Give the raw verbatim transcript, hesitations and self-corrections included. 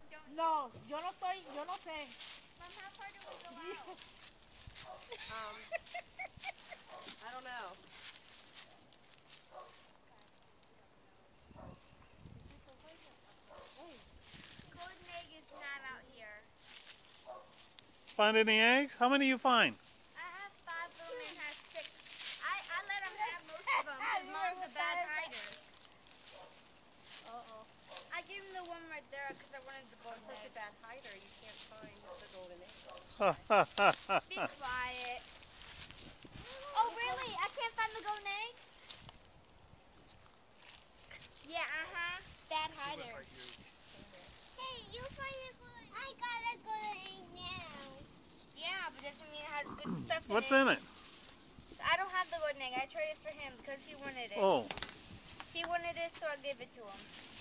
No, yo no estoy, yo no sé. Mom, how far do we go out? Um, I don't know. Golden egg is not out here. Find any eggs? How many you find? I have five of them and has six. I, I let him have most of them because Mom's a bad hider. Uh-oh. I gave him the one right there because I wanted the golden Such egg. a bad hider, you can't find the golden egg. Be quiet. Oh, really? I can't find the golden egg? Yeah, uh-huh. Bad hider. Hey, you find a golden egg. I got a golden egg now. Yeah, but doesn't mean it has good stuff in What's it. in it? I don't have the golden egg. I traded for him because he wanted it. Oh. He wanted it, so I gave it to him.